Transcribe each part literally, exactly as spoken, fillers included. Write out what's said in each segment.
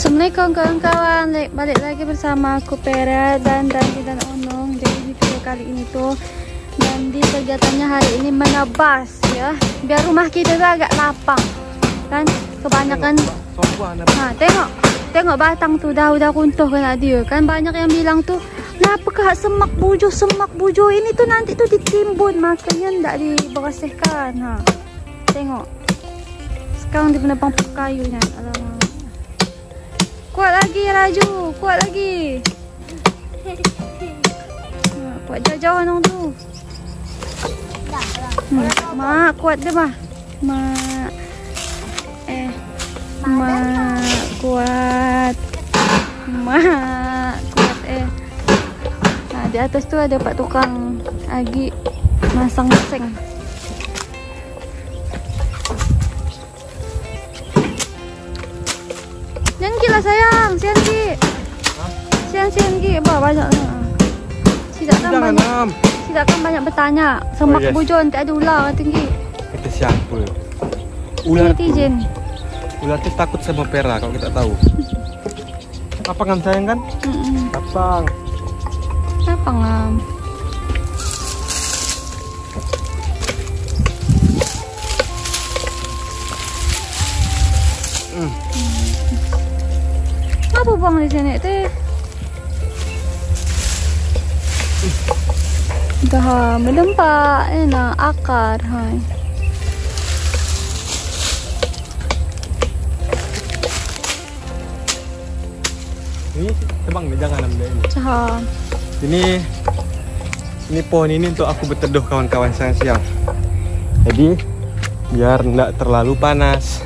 Assalamualaikum kawan-kawan, balik lagi bersama aku Pera dan Dandi dan Onong. Jadi video kali ini tuh Dandi kegiatannya hari ini menebas ya, biar rumah kita tuh agak lapang kan, kebanyakan. Nah, tengok, tengok batang tuh dah udah runtuh kan dia kan. Banyak yang bilang tuh, kenapa kak semak bujo, semak bujo ini tuh nanti tuh ditimbun, makanya ndak dibersihkan. Ha, tengok, sekarang dia menebang kayunya. Alamak. Kuat lagi Raju, kuat lagi. Nah, kuat jauh-jauh nong tu. Hmm, mak kuat deh mah. Mak. Eh. Mak kuat. Mak kuat eh. Nah, di atas tu ada pak tukang lagi masang seng. Siangi lah sayang, siangi. Siang siangi, bah banyak. Silakan banyak. Silakan banyak bertanya. Semak oh, yes. Bujon tak ada ular tinggi. Kita siapa? Ular. Netizen. Ular tu takut sama Pera kalau kita tahu. Apa kan sayang kan? Mm-mm. Lapang. Lapang ngam. Mm. Apa bang di sini teh? Dah melempak, enak akar, hai. Ini tebang nih, jangan ambil ini. Caham. Ini, ini pohon ini untuk aku berteduh kawan-kawan siang-siang. Jadi biar tidak terlalu panas.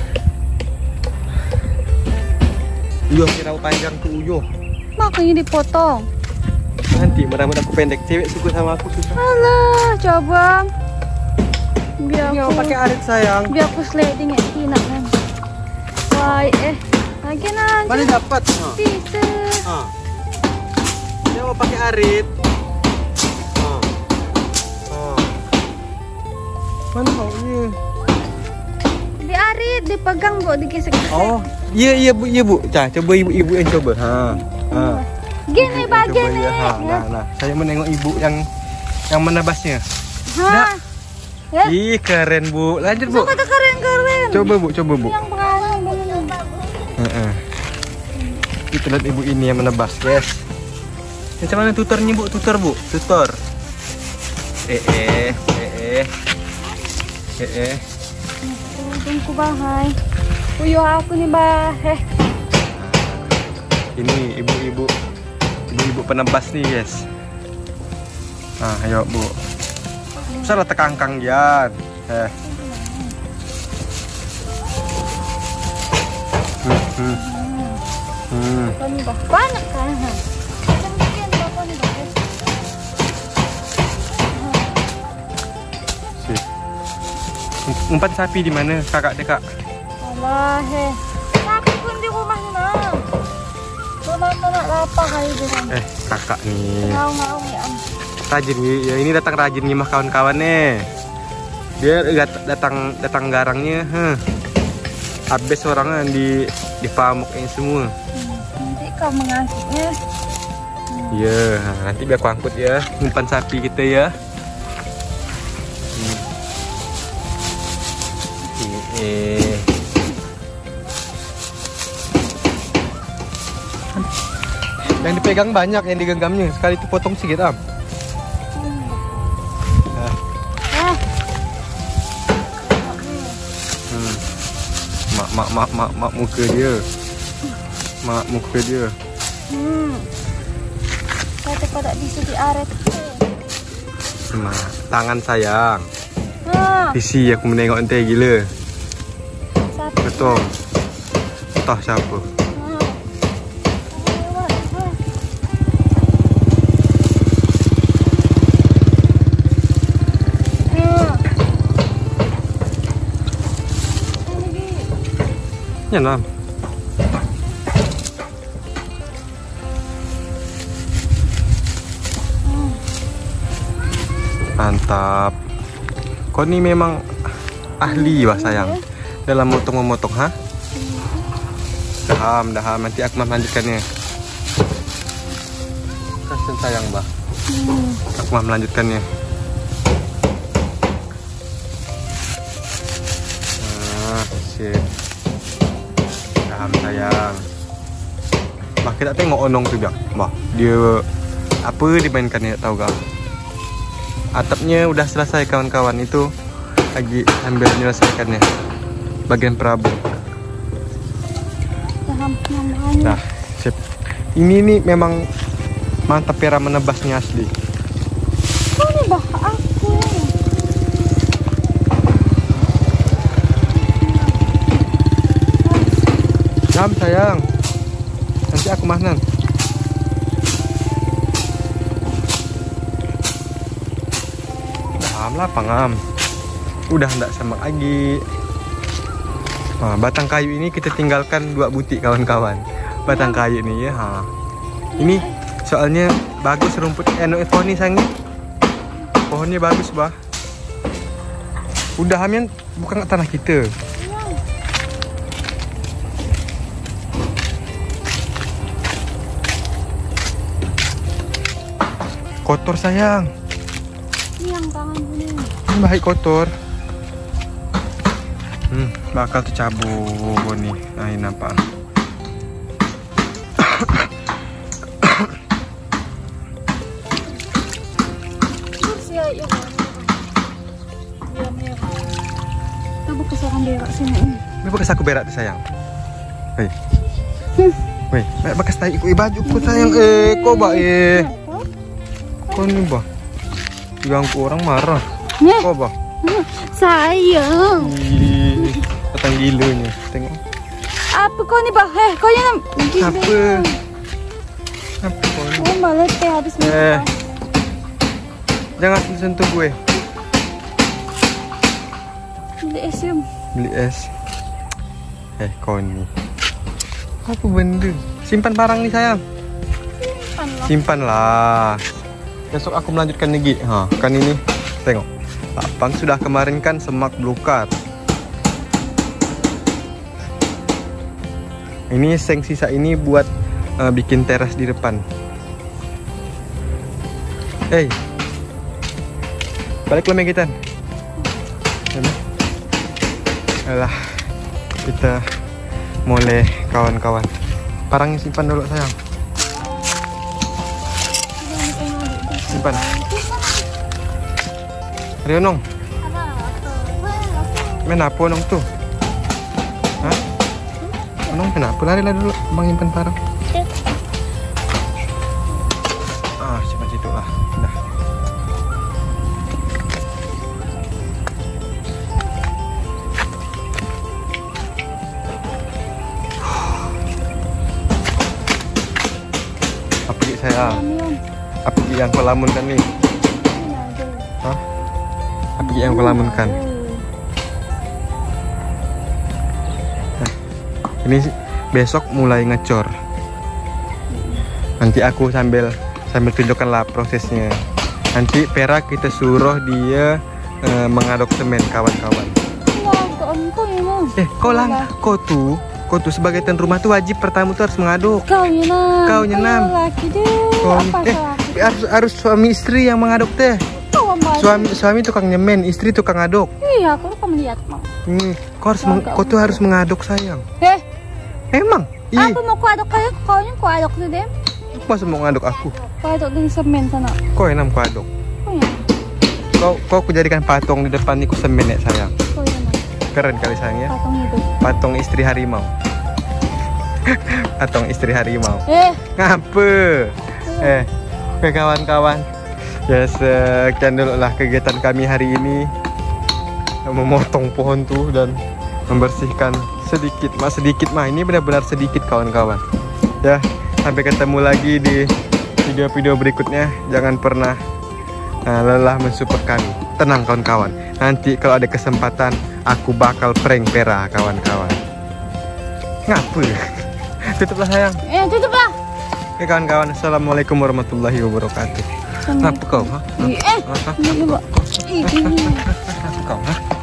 Uyuh kira panjang tuh uyuh. Makanya dipotong. Nanti rambut aku pendek, cewek suka sama aku susah. Alah, coba. Biar ini aku pakai arit sayang. Biar aku sliding ya Tina kan. Wah, eh. Lagi nanti. Mana dapat? Bisa. Ah. Dia mau pakai arit. Ah. Ah. Mana maunya? Di arit, dipegang bu, digesek-gesek. Oh. Iya iya bu, iya bu. Cah, coba ibu-ibu yang coba. Ha. Ha. Gini bagian ya. Ha, nah, nah. Saya menengok ibu yang yang menebasnya. Ha. Ya. Ih, keren bu. Lanjut bu. Kata keren-keren. Coba bu, coba bu. Yang berani benar. Heeh. Kita lihat ibu ini yang menebas, guys. Macam mana tutornya bu? Tutor bu, tutor. Eh eh eh eh. Eh eh. Tunggu bahai. Uyuh aku nih bah. Eh. Ini ibu-ibu, ibu-ibu penebas nih guys. Nah, ayo bu. Salah tekangkang ya. Eh. Hmm. Hmm. Hmm. Banyak kan? Sih. Umpan sapi di mana kakak dekak? Alah, he. Sapi pun di rumahnya nah. Mana nak lapang aja dengan. Eh, kakak nih. Ngau-ngau ya. Rajin ya, ini datang rajin nih mah kawan-kawan nih. Dia datang datang garangnya, huh. Habis orangnya di di pamuknya semua. Hmm, nanti kau mengangkutnya. Iya, hmm. Nanti biar aku angkut ya, umpan sapi kita ya. Hmm. Eh. Yang dipegang banyak, yang digenggamnya sekali itu potong sedikit am. Nah. Hmm. Mak mak mak mak mak muka dia, mak muka dia. Hmm. Kata pada bisa diaret. Mak tangan sayang. Ha. Visi aku menengok ente gila. Sapi. Betul. Entah siapa. Ya nam. Mantap. Kau ini memang ahli wah sayang dalam motong-memotong ha? Daham, daham. Nanti aku mau melanjutkannya. Kasian sayang, Mbak. Hmm. Aku mau melanjutkannya. Nah, sip. Daham sayang. Mbak, kita tengok onong tuh, Mbak. Dia apa dimainkannya, tahu gak? Atapnya udah selesai kawan-kawan, itu lagi sambil menyelesaikannya. Bagian Prabu. Nah, sip. Ini nih memang mantap Vera menebasnya asli. Kau nih bah aku. Jam sayang. Nanti aku mahnan. Paham lah pangam. Udah ndak semak lagi. Nah, batang kayu ini kita tinggalkan dua butik kawan-kawan. Batang kayu ini ya. Ha. Ini soalnya bagus rumput eno evoni sangi. Pohonnya bagus bah. Udah hamian bukan tanah kita. Kotor sayang. Yang tangan ini. Ini baik kotor. Hmm, bakal tercabut nih. Nah, ini nampak. Kita bekas akan berak sini. Ini bekas aku berak tuh sayang. Woi. Woi, bekas tai ku baju ku sayang. Eh, kok ba eh. Kok nih bah? Ganggu orang marah. Kok bah? Sayang. Ih, datang gilunya. Tengok. Apa kau nih bah? Eh, kau yang apa? Apa kau nih? Oh, malah teh habis Eh. makan. Jangan sentuh gue. Beli es yum. Beli es. Eh, kau nih. Apa benda? Simpan barang nih sayang. Simpan lah. Simpan lah. Besok aku melanjutkan lagi. Ha, kan ini. Tengok. Lapang sudah kemarin kan semak belukar. Ini seng sisa ini buat uh, bikin teras di depan. Hey. Balik lagi kita. Alah. Kita mulai kawan-kawan. Parangnya simpan dulu sayang. Simpan. Rionong. Main apa nong tuh? Hah? Nong main apa? Lari lah dulu, bang simpan parang. Ah, simpan situ lah. Dah. Apa sih saya? Apa yang kau lamunkan nih? Hah? Apa yang kau lamunkan? Nah, ini besok mulai ngecor. Nanti aku sambil sambil tunjukkan lah prosesnya. Nanti Vera kita suruh dia eh, mengaduk semen kawan-kawan. Eh, kau lang, kau tuh, kau tuh sebagai tuan rumah tuh wajib pertama tuh harus mengaduk. Kau nyenam. Kau nyenam. Laki deh. Kau, Apa eh, harus harus suami istri yang mengaduk teh. Suami suami tukang nyemen, istri tukang aduk. Iya, aku lupa melihat mau. Hmm, kau harus meng, kau tuh harus mengaduk sayang. Eh, Emang? Ih, aku mau kuaduk kayak kau yang kuaduk tuh deh. masa mau ngaduk aku? Kuaduk di semen sana. Kau enam kau aduk. Kau ya? Kau kau aku jadikan patung di depan niku semen ya sayang. Kau ya? Keren kali sayang ya. Patung hidup. Patung istri harimau. Patung istri harimau. Eh, Ngapa? Eh, oke kawan-kawan. Ya sekian dulu lah kegiatan kami hari ini. Memotong pohon tuh dan membersihkan sedikit mah sedikit mah ini benar-benar sedikit kawan-kawan. Ya, sampai ketemu lagi di video-video berikutnya. Jangan pernah uh, lelah mensupport kami. Tenang kawan-kawan. Nanti kalau ada kesempatan aku bakal prank Vera kawan-kawan. Ngapa? Tutuplah sayang. eh tutup lah. Oke kawan-kawan, assalamualaikum warahmatullahi wabarakatuh. Ngapa kau? Ha? Eh, ini mbak. Ini. Kau? Ha?